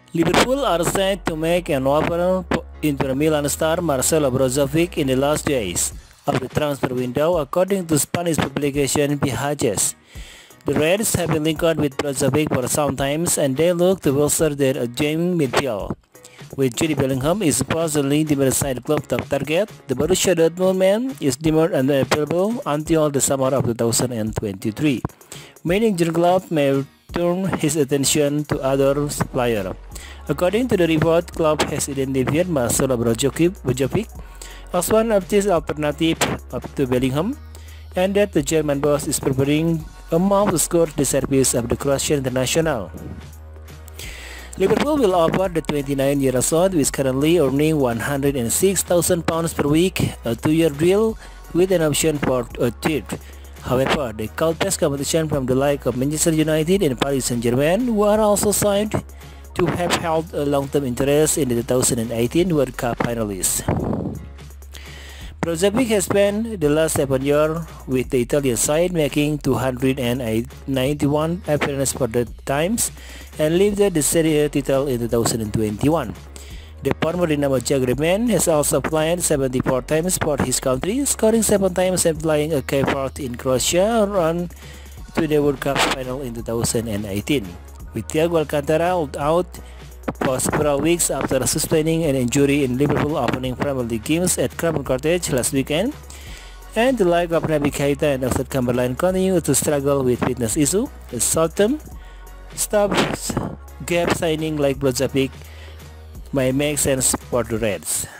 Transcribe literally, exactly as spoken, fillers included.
Liverpool are set to make an offer into Milan star Marcelo Brozovic in the last days of the transfer window, according to Spanish publication Viajes. The Reds have been linked with Brozovic for some time, and they look to bolster their aging midfield. With Jude Bellingham is supposedly the Merseyside club top target, the Borussia Dortmund man is deemed unavailable until the summer of two thousand twenty-three, meaning the club may turn his attention to other players. According to the report, club has identified Marcelo Brozovic as one of these alternatives to Bellingham, and that the German boss is preparing a move to score the service of the Croatian international. Liverpool will offer the twenty-nine-year-old, who is currently earning one hundred six thousand pounds per week, a two-year deal with an option for a third. However, they could face competition from the likes of Manchester United and Paris Saint-Germain, who are also signed to have held a long-term interest in the two thousand eighteen World Cup finalists. Brozovic has spent the last seven years with the Italian side, making two hundred ninety-one appearances for the Times and lifted the Serie A title in two thousand twenty-one. The former Dinamo Zagreb man has also played seventy-four times for his country, scoring seven times and playing a key part in Croatia run to the World Cup final in two thousand eighteen. With Thiago Alcantara out for several weeks after sustaining an injury in Liverpool opening Premier League games at Craven Cottage last weekend, and the likes of Naby Keita and Oxlade Chamberlain continue to struggle with fitness issues, the short-term stops gap signing like Brozovic may make sense for the Reds.